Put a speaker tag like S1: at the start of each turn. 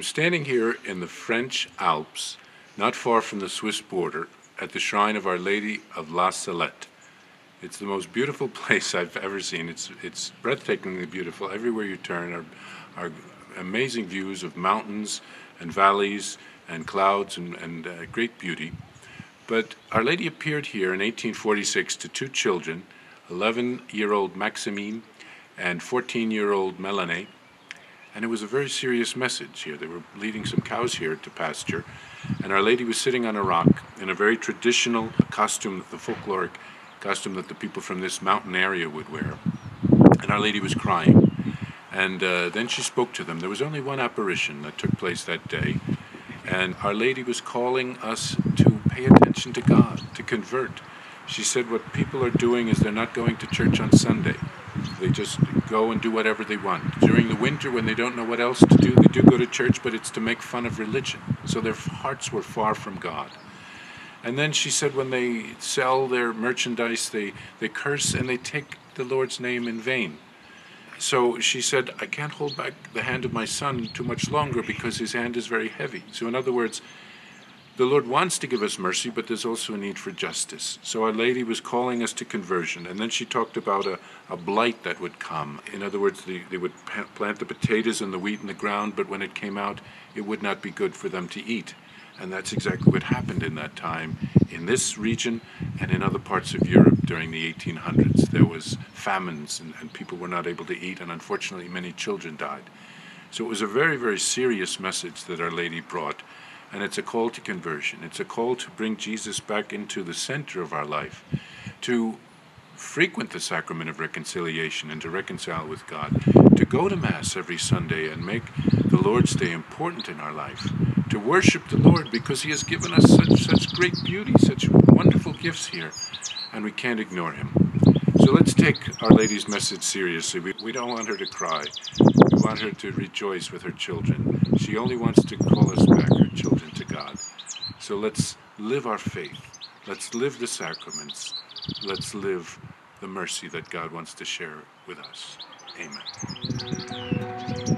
S1: I'm standing here in the French Alps, not far from the Swiss border, at the shrine of Our Lady of La Salette. It's the most beautiful place I've ever seen. It's breathtakingly beautiful. Everywhere you turn are amazing views of mountains and valleys and clouds and great beauty. But Our Lady appeared here in 1846 to two children, 11-year-old Maximine and 14-year-old Melanie. And it was a very serious message here. They were leading some cows here to pasture, and Our Lady was sitting on a rock in a very traditional costume, the folkloric costume that the people from this mountain area would wear. And Our Lady was crying. And then she spoke to them. There was only one apparition that took place that day, and Our Lady was calling us to pay attention to God, to convert. She said what people are doing is they're not going to church on Sunday. They just go and do whatever they want. During the winter, when they don't know what else to do, they do go to church, but it's to make fun of religion. So their hearts were far from God. And then she said when they sell their merchandise, they curse and they take the Lord's name in vain. So she said, I can't hold back the hand of my son too much longer because his hand is very heavy. So in other words, the Lord wants to give us mercy, but there's also a need for justice. So Our Lady was calling us to conversion. And then she talked about a blight that would come. In other words, they would plant the potatoes and the wheat in the ground, but when it came out, it would not be good for them to eat. And that's exactly what happened in that time in this region and in other parts of Europe during the 1800s. There was famines and people were not able to eat, and unfortunately many children died. So it was a very, very serious message that Our Lady brought. And it's a call to conversion. It's a call to bring Jesus back into the center of our life, to frequent the sacrament of reconciliation and to reconcile with God, to go to Mass every Sunday and make the Lord's Day important in our life, to worship the Lord because He has given us such great beauty, such wonderful gifts here, and we can't ignore Him. So let's take Our Lady's message seriously. We don't want her to cry. We want her to rejoice with her children. She only wants to call us back, her children, to God. So let's live our faith. Let's live the sacraments. Let's live the mercy that God wants to share with us. Amen.